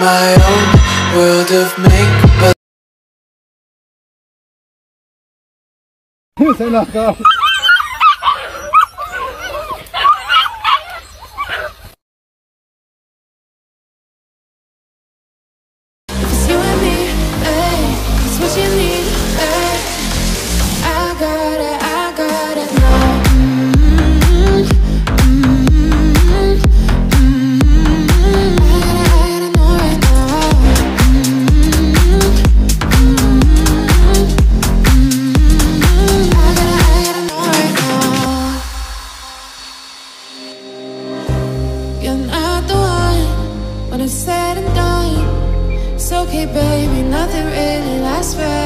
my own world of make-believe. It's you and me, ay, it's what you need, ay. I got it now. I gotta know right now. I gotta know right now. You're not the one when it's said and done. It's okay, baby, nothing really lasts forever.